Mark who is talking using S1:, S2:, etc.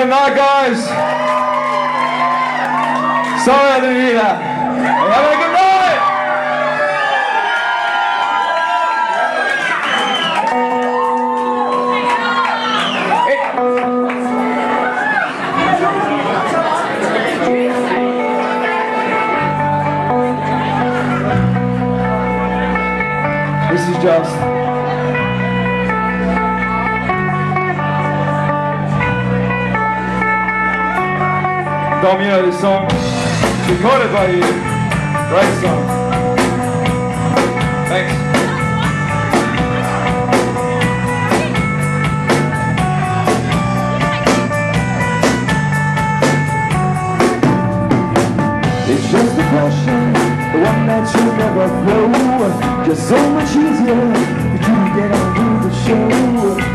S1: good night, guys. Sorry I didn't hear that. Have a good night. This is just Dom, you know this song? It's recorded by you. Great song. Thanks. It's just a question, the one that you never throw. Just so much easier for you to get on with the show.